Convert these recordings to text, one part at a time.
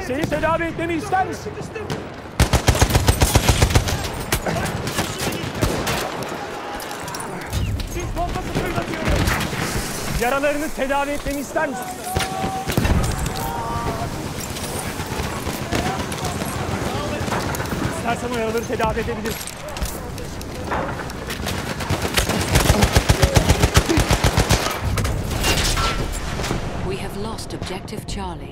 Seni tedavi etmemi ister misin? Sis pompası fırlatıyorum. Yaralarını tedavi etmemi ister misin? İstersen o yaraları tedavi edebilirim. We have lost objective Charlie.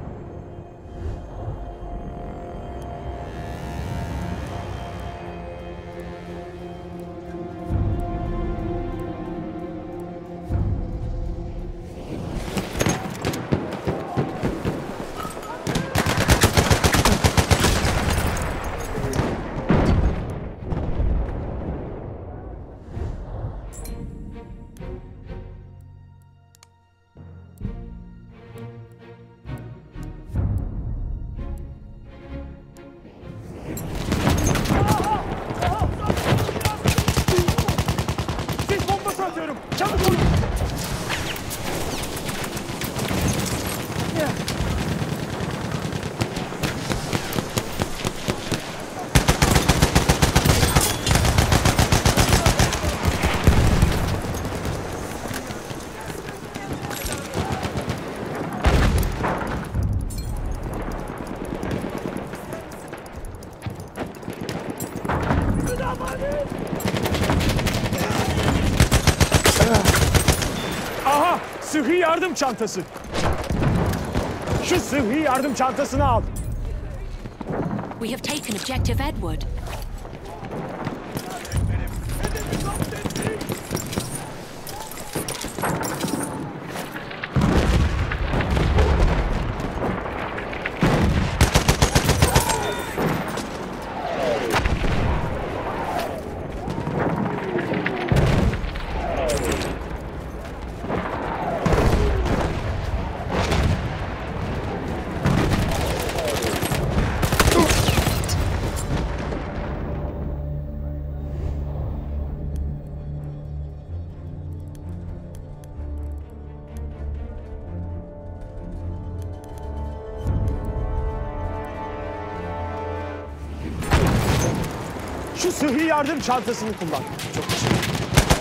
Çabuk olun. Aha! Sıhhi yardım çantası. Şu sıhhi yardım çantasını al. We have taken objective Edward. Şu sıhhi yardım çantasını kullan. Çok teşekkür ederim.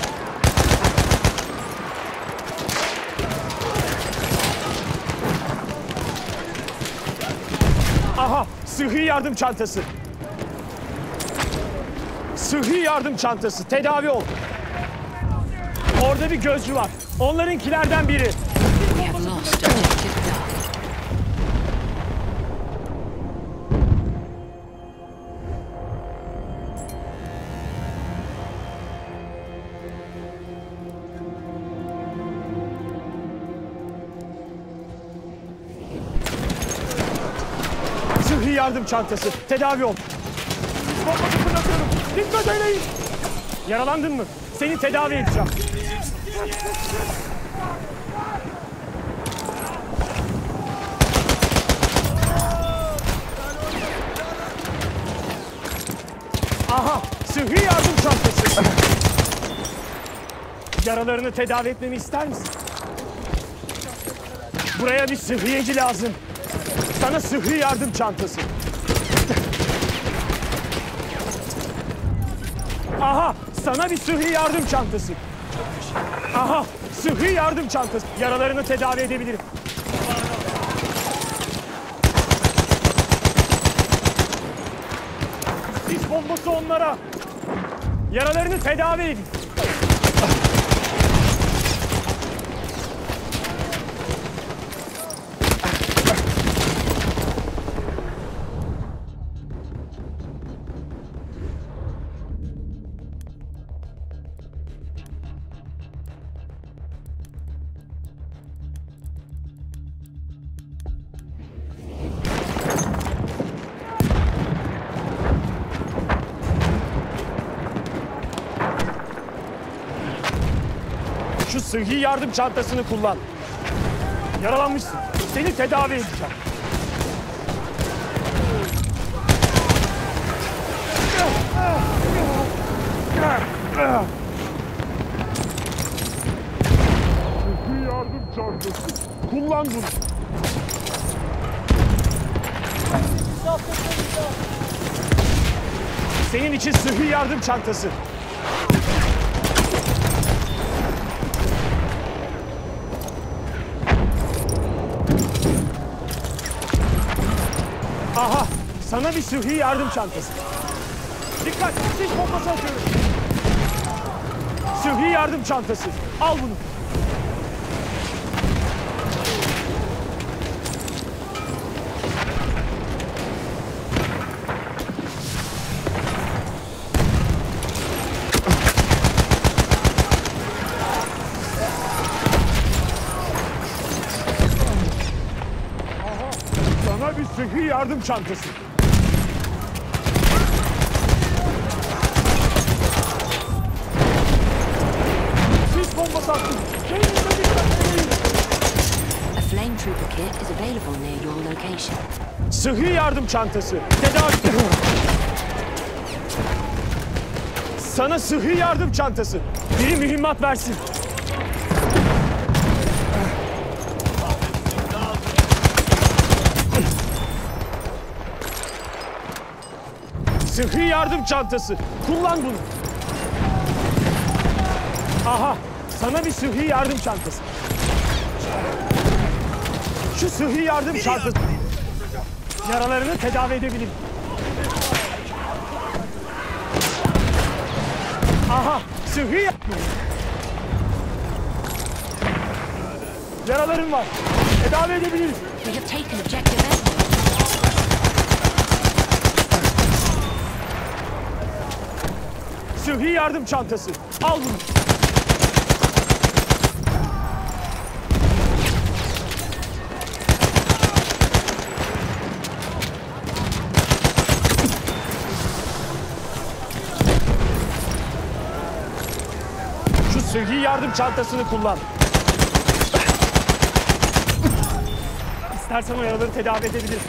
Aha! Sıhhi yardım çantası. Sıhhi yardım çantası. Tedavi ol. Orada bir gözcü var. Onlarınkilerden biri. We have lost objective Duff. Sıhhi yardım çantası. Tedavi ol. Bombası fırlatıyorum. Dikkat eyleyin. Yaralandın mı? Seni tedavi edeceğim. Aha! Sıhhi yardım çantası. Yaralarını tedavi etmemi ister misin? Buraya bir sıhhiyeci lazım. Sana sıhhi yardım çantası. Aha! Sana bir sıhhi yardım çantası. Aha! Sıhhi yardım çantası. Yaralarını tedavi edebilirim. Sis bombası onlara. Yaralarını tedavi edin. Şu sıhhi yardım çantasını kullan. Yaralanmışsın. Seni tedavi edeceğim. Sıhhi yardım çantası. Kullan bunu. Senin için sıhhi yardım çantası. Aha, sana bir sıhhi yardım çantası. Dikkat, sis bombası atıyorum. Sıhhi yardım çantası. Al bunu. Sana bir sıhhi yardım çantası. Sis bombası attım. A flame trooper kit is available near your location. Sıhhi yardım çantası. Tedavi. Sana sıhhi yardım çantası. Biri mühimmat versin. Sıhhi yardım çantası. Kullan bunu. Aha, sana bir sıhhi yardım çantası. Şu sıhhi yardım çantası. Yaralarını tedavi edebilirim. Aha, sıhhi yaralarım var. Tedavi edebiliriz. We have taken objective Edward. Sıhhi yardım çantası. Al bunu. Şu sıhhi yardım çantasını kullan. İstersen o yaraları tedavi edebilirim.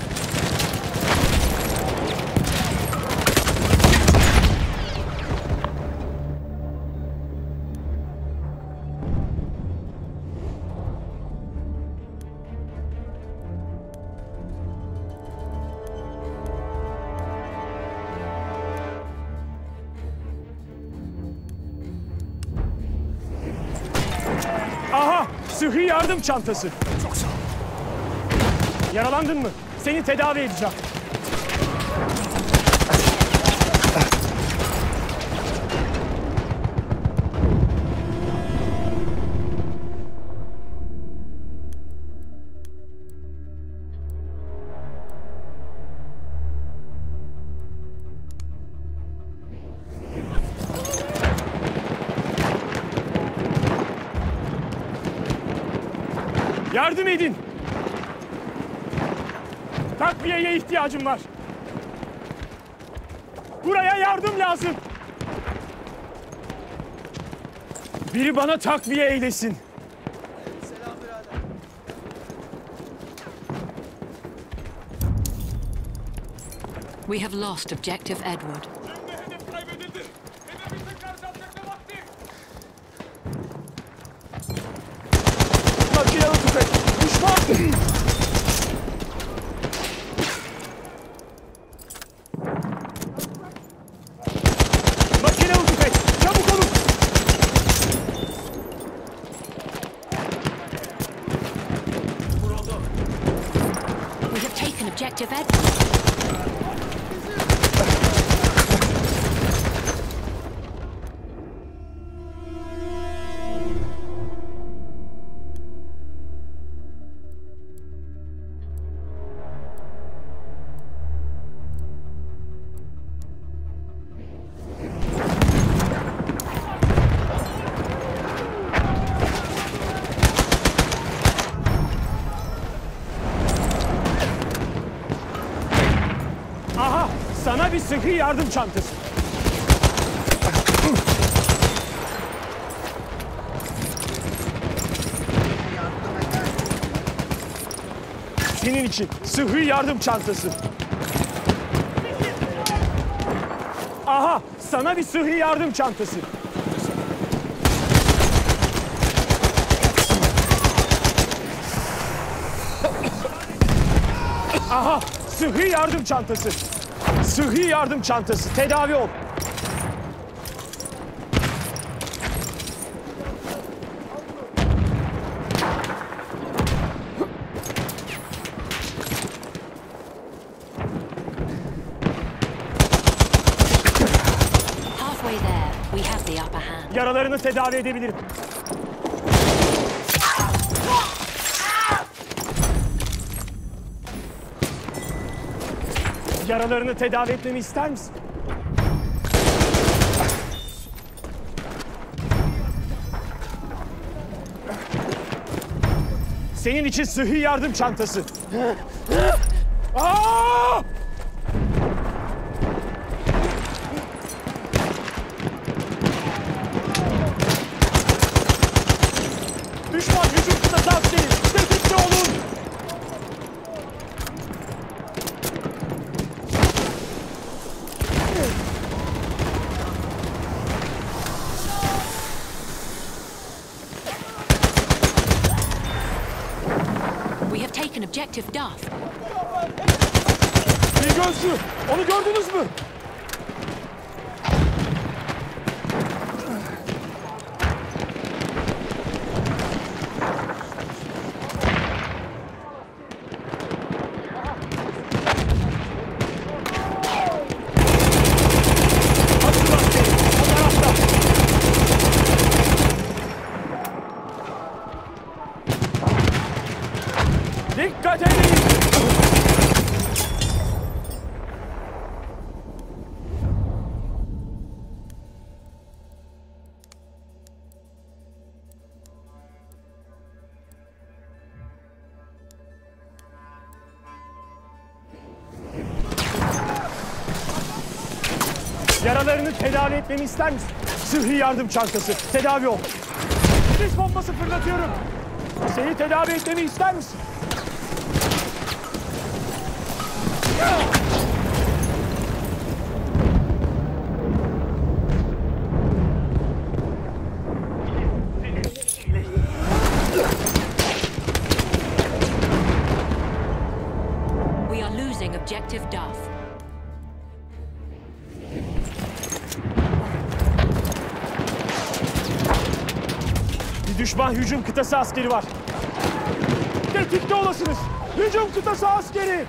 Aha! Sıhhi yardım çantası. Çok sağ ol. Yaralandın mı? Seni tedavi edeceğim. Yardım edin. Takviyeye ihtiyacım var. Buraya yardım lazım. Biri bana takviye eylesin. We have lost objective Edward. Hedef kaybedildi. Hedefi tekrar çarpacakta vakti. Makinalı tüfek. Düşman. Makinalı tüfek. Çabuk olun. We have taken objective Edward. Aha, sana bir sıhhi yardım çantası. Senin için sıhhi yardım çantası. Aha, sana bir sıhhi yardım çantası. Aha, sıhhi yardım çantası. Sıhhi yardım çantası. Tedavi ol. Halfway there, we have the upper hand. Yaralarını tedavi edebilirim. Yaralarını tedavi etmemi ister misin? Senin için sıhhi yardım çantası. Aa! Düşman hücum kıtası askeri. Tetikte olun. We have taken objective Duff. Bir gözcü. Onu gördünüz mü? Asıl askeri. O tarafta. Dikkat edin. Yaralarını tedavi etmemi ister misin? Sıhhi yardım çantası. Tedavi ol. Sis bombası fırlatıyorum. Seni tedavi etmemi ister misin? We are losing objective Duff. Bir düşman hücum kıtası askeri var. Tetikte olasınız. Hücum kıtası askeri.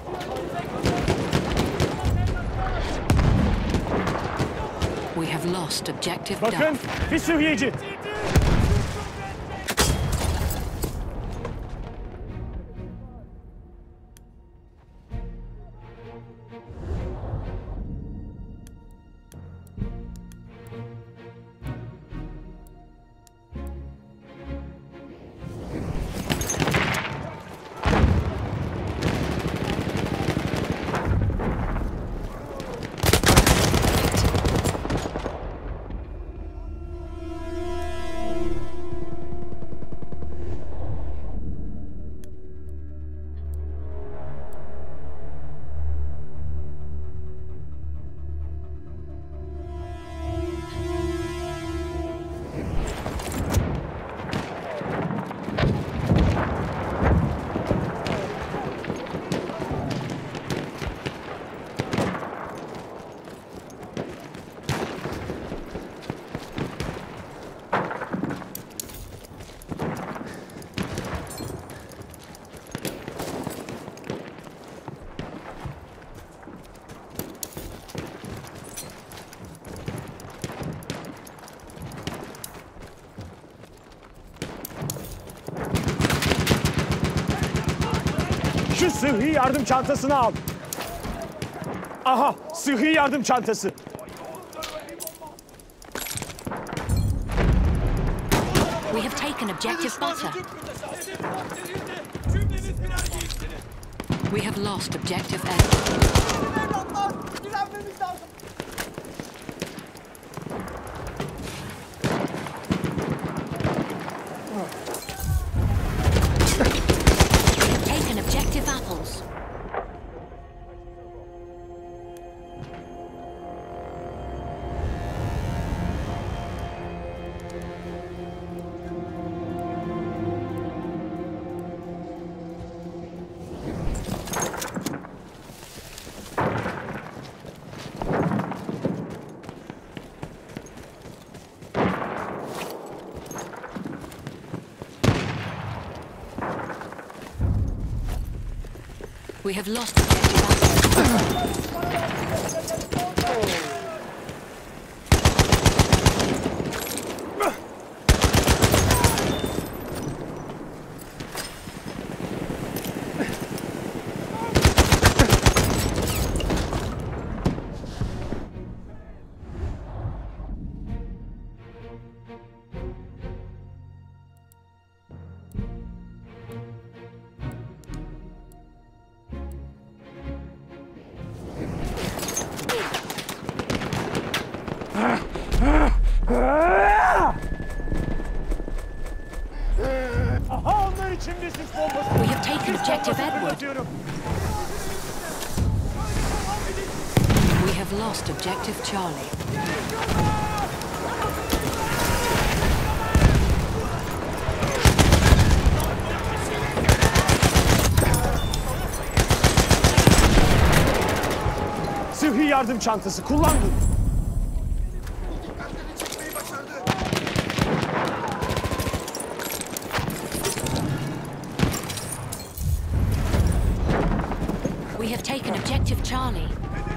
We have lost objective Bakın Duff. bir sıhhiyeci. Şu sıhhi yardım çantasını al. Aha, sıhhi yardım çantası. We have taken objective Butter. Cümleniz birer değiştirin. We have lost objective Edward. Evlatlar, direnmemiz lazım. We have taken objective Apples. We have lost objective Alpha. Aha, onlar için bir sis bombası. We have taken Sis objective bombası Edward. fırlatıyorum. We have lost objective Charlie. Sıhhi yardım çantası kullandım. We have taken objective Charlie.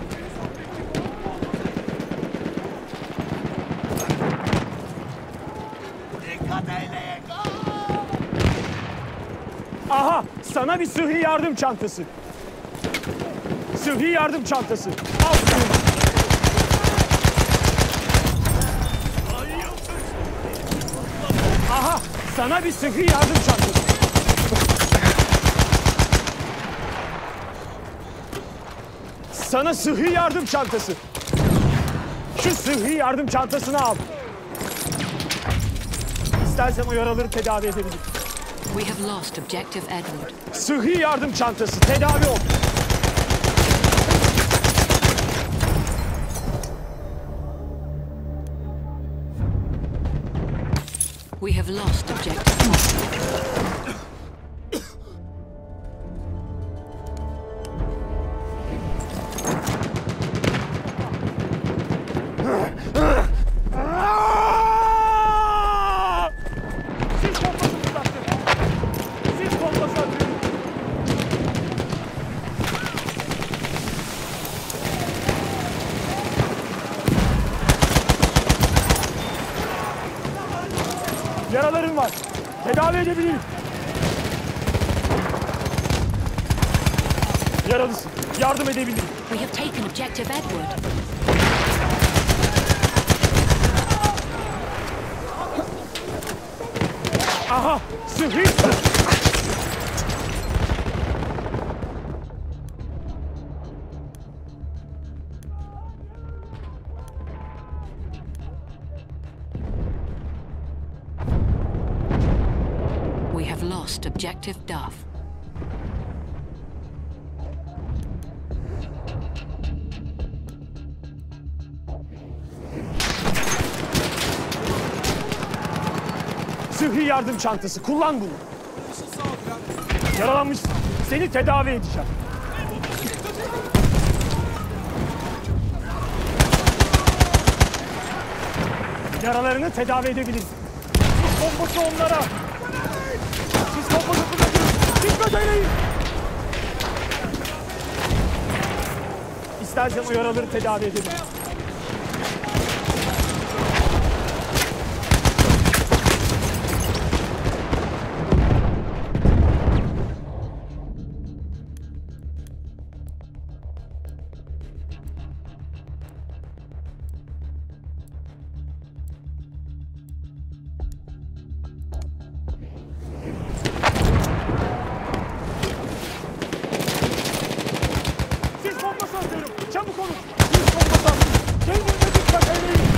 Aha, sana bir sıhhi yardım çantası. Sıhhi yardım çantası. Al şunu. Aha, sana bir sıhhi yardım çantası. Sana sıhhi yardım çantası. Şu sıhhi yardım çantasını al. İstersen o yaraları tedavi edebilirim. We have lost objective Edward. Sıhhi yardım çantası, tedavi ol. We have lost objective Charlie. Aaaaaa! Sis bombası fırlattı. Sis bombası atıyorum. Yaralarım var. Tedavi edebilirim. Yaralısın. Yardım edebilirim. We have taken objective Edward. Aha! Sıhhi! We have lost objective Duff. Sıhhi yardım çantası. Kullan bunu. Yaralanmışsın. Seni tedavi edeceğim. Yaralarını tedavi edebiliriz. Sis bombası onlara. Sis bombası fırlatıyorum. Dikkat eyleyin. İstersen o yaraları tedavi edebilirim. Sis bombası atıyorum. Çabuk olun. Sis bombası attım. Kendinize dikkat eyleyin.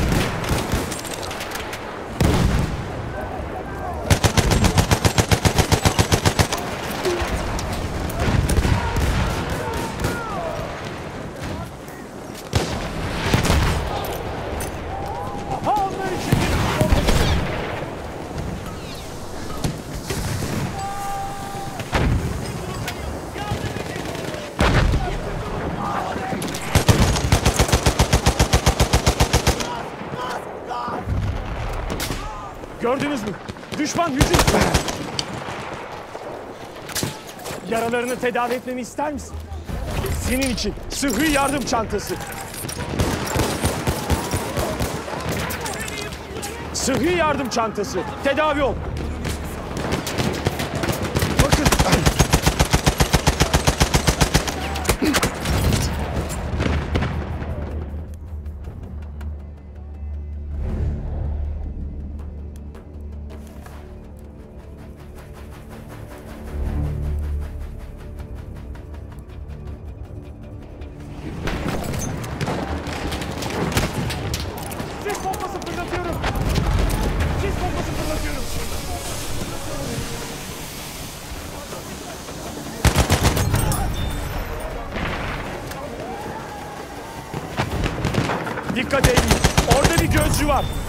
Aha, onlar için bir sis bombası. Gördünüz mü? Düşman hücum. Yaralarını tedavi etmemi ister misin? Senin için sıhhi yardım çantası. Sıhhi yardım çantası. Tedavi ol. Bakın. Sis bombası fırlatıyorum. Sis bombası fırlatıyorum. Dikkat edin. Orada bir gözcü var.